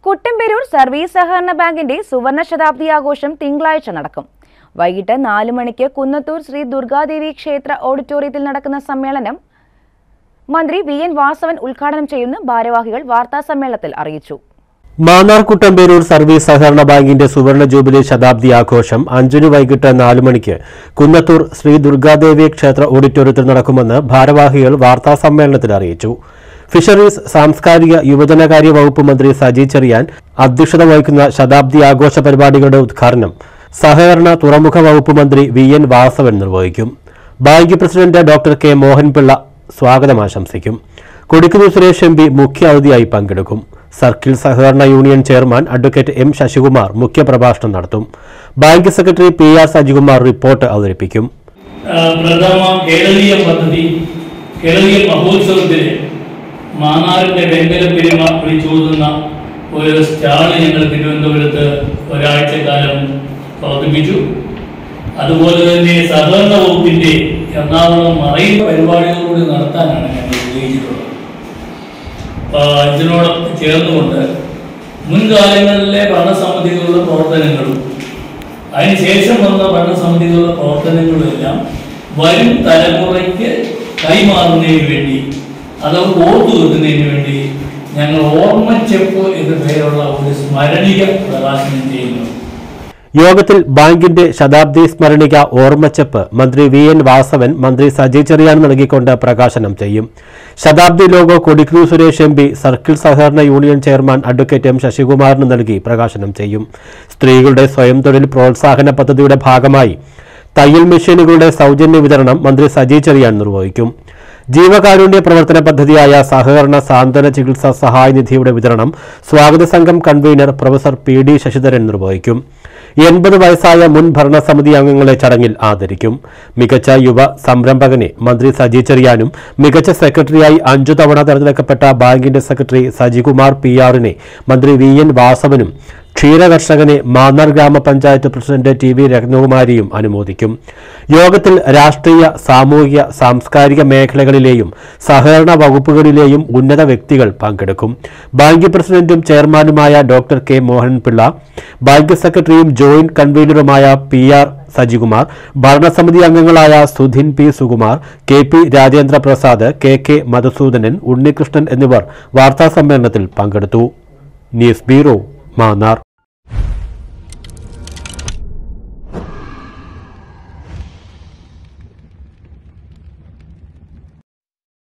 Kuttamperoor service സഹകരണ ബാങ്കിന്റെ സുവർണ ശതാബ്ദി ആഘോഷം തിങ്കളാഴ്ച നടക്കും. വൈകിട്ട് 4 മണിക്ക് കുന്നത്തൂർ ശ്രീ ദുർഗാദേവി ക്ഷേത്ര ഓഡിറ്റോറിയത്തിൽ നടക്കുന്ന സമ്മേളനം മന്ത്രി വി.എൻ. വാസവൻ ഉദ്ഘാടനം ചെയ്യുമെന്ന് ഭാരവാഹികൾ വാർത്താസമ്മേളനത്തിൽ അറിയിച്ചു. മാന്നാർ കുട്ടമ്പേരൂർ സർവീസ് സഹകരണ ബാങ്കിന്റെ സുവർണ ജൂബിലി ശതാബ്ദി ആഘോഷം 5 വൈകിട്ട് 4 മണിക്ക് കുന്നത്തൂർ ശ്രീ ദുർഗാദേവി ക്ഷേത്ര ഓഡിറ്റോറിയത്തിൽ നടക്കുമെന്ന് ഭാരവാഹികൾ വാർത്താസമ്മേളനത്തിൽ അറിയിച്ചു. ഫിഷറീസ്, സാംസ്കാരിക യുവജനകാര്യ വകുപ്പ് മന്ത്രി സജി ചെറിയാൻ അധ്യക്ഷത വഹിക്കുന്ന ശതാബ്ദി ആഘോഷ പരിപാടികളുടെ ഉദ്ഘാടനം സഹകരണ തുറമുഖ വകുപ്പ് മന്ത്രി വി.എൻ. വാസവൻ നിർവഹിക്കും. Bank president doctor K Mohanpillai സ്വാഗതം ആശംസിക്കും. കൊടിക്കുന്നിൽ സുരേഷ് എം.പി. മുഖ്യ അതിഥിയായി പങ്കെടുക്കും. സർക്കിൾ സഹകരണ union chairman advocate M. Sasikumar മുഖ്യപ്രഭാഷണം നടത്തും. Bank secretary PR. Sajikumar report അവതരിപ്പിക്കും. മാന്നാറിന്റെ വെങ്കല പെരുമ വിളിച്ചോതുന്ന ഒരു സ്റ്റാൾ ഞങ്ങൾ തിരുവനന്തപുരത്ത് ഒരാഴ്ചക്കാലം പ്രവർത്തിപ്പിച്ചു. അതുപോലെ തന്നെ സഹകരണ വകുപ്പിന്റെ എറണാകുളം മറൈൻ പരിപാടികളോട് നടത്താനാണ് ഞങ്ങൾ ഉദ്ദേശിച്ചിട്ടുള്ളത്. ഇതിനോട് ചേർന്നുകൊണ്ട് മുൻകാലങ്ങളിലെ ഭരണസമിതികളുടെ പ്രവർത്തനങ്ങളും അതിനുശേഷം വന്ന ഭരണസമിതികളുടെ പ്രവർത്തനങ്ങളും എല്ലാം വരും തലമുറയ്ക്ക് കൈമാറുന്നതിന് വേണ്ടി, അത് ഓർത്തു വെക്കുന്നതിന് വേണ്ടി ഞങ്ങൾ ഓർമ്മച്ചെപ്പ് എന്ന പേരുള്ള ഒരു സ്മരണിക പ്രകാശനം ചെയ്യുന്നു. യോഗത്തിൽ ബാങ്കിന്റെ ശതാബ്ദി സ്മരണിക ഓർമ്മച്ചെപ്പ് മന്ത്രി വി.എൻ. വാസവൻ, മന്ത്രി സജി ചെറിയാൻ നൽകിക്കൊണ്ട് പ്രകാശനം ചെയ്യും. ശതാബ്ദി logo Kodikunnil Suresh MP. Circle സഹകരണ യൂണിയൻ ചെയർമാൻ അഡ്വക്കേറ്റ് എം. ശശികുമാറിന് നൽകി പ്രകാശനം ചെയ്യും. സ്ത്രീകളുടെ സ്വയം തൊഴിൽ പ്രോത്സാഹന പദ്ധതിയുടെ ഭാഗമായി തയ്യൽ മെഷീനുകളുടെ സൗജന്യ വിതരണം മന്ത്രി സജി ചെറിയാൻ നിർവഹിക്കും. ജീവകാരുണ്യ പ്രവർത്തന പദ്ധതിയായ സഹകരണ സാന്ത്വന ചികിത്സാ സഹായ നിധിയുടെ വിതരണം സ്വാഗത സംഘം കൺവീനർ പ്രൊഫസർ പി.ഡി. ശശിധരൻ നിർവഹിക്കും. 80 വയസ്സായ മുൻ ഭരണസമിതി അംഗങ്ങളെ ചടങ്ങിൽ ആദരിക്കും. മികച്ച യുവ സംരംഭകനെ മന്ത്രി സജി ചെറിയാനും മികച്ച സെക്രട്ടറിയായി 5 തവണ തെരഞ്ഞെടുക്കപ്പെട്ട ബാങ്കിന്റെ സെക്രട്ടറി സജികുമാർ പി.ആറിനെ മന്ത്രി വി.എൻ. വാസവനും ക്ഷീരകർഷകനെ മാന്നാർ ഗ്രാമപഞ്ചായത്ത് പ്രസിഡന്റ് ടി.വി. രത്നകുമാരിയും അനുമോദിക്കും. യോഗത്തിൽ രാഷ്ട്രീയ, സാമൂഹിക, സാംസ്കാരിക മേഖലകളിലെയും സഹകരണ വകുപ്പുകളിലെയും ഉന്നത വ്യക്തികൾ പങ്കെടുക്കും. ബാങ്ക് പ്രസിഡന്റും ചെയർമാനുമായ ഡോക്ടർ കെ മോഹൻപിള്ള, ബാങ്ക് സെക്രട്ടറിയും ജോയിന്റ് കൺവീനറുമായ പി.ആർ. സജികുമാർ, ഭരണസമിതി അംഗങ്ങളായ Sudhin P. Sukumar, KP. Rajendra Prasad, KK. Madhusoodanan, Unnikrishnan എന്നിവർ വാർത്താസമ്മേളനത്തിൽ പങ്കെടുത്തു. News bureau, Mannar.